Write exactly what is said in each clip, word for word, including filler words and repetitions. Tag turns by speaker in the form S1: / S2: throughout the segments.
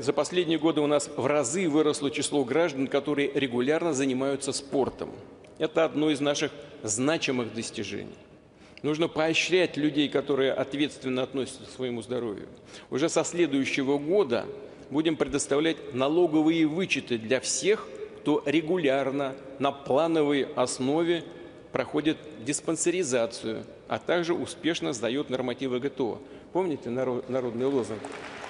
S1: за последние годы у нас в разы выросло число граждан, которые регулярно занимаются спортом. Это одно из наших значимых достижений. Нужно поощрять людей, которые ответственно относятся к своему здоровью. Уже со следующего года будем предоставлять налоговые вычеты для всех, кто регулярно на плановой основе проходит диспансеризацию, а также успешно сдает нормативы ГТО. Помните народный лозунг?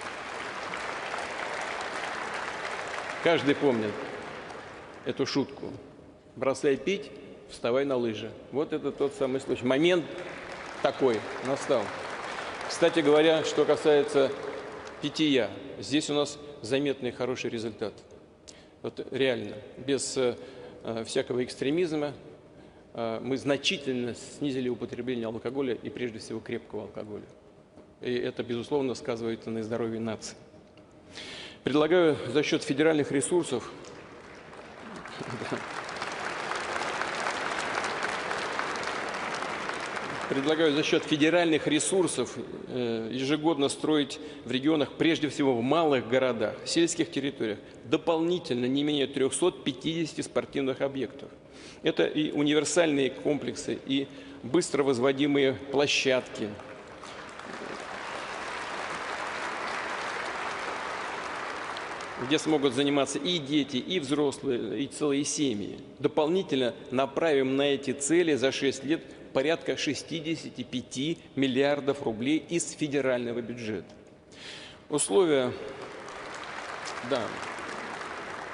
S1: Каждый помнит эту шутку. Бросай пить, вставай на лыжи. Вот это тот самый случай. Момент такой настал. Кстати говоря, что касается питья, здесь у нас заметный хороший результат. Вот реально, без э, всякого экстремизма э, мы значительно снизили употребление алкоголя и прежде всего крепкого алкоголя. И это, безусловно, сказывается на здоровье нации. Предлагаю за счет федеральных ресурсов Предлагаю за счет федеральных ресурсов ежегодно строить в регионах, прежде всего в малых городах, сельских территориях, дополнительно не менее трёхсот пятидесяти спортивных объектов. Это и универсальные комплексы, и быстро возводимые площадки, где смогут заниматься и дети, и взрослые, и целые семьи. Дополнительно направим на эти цели за шесть лет порядка шестидесяти пяти миллиардов рублей из федерального бюджета. Условия, да.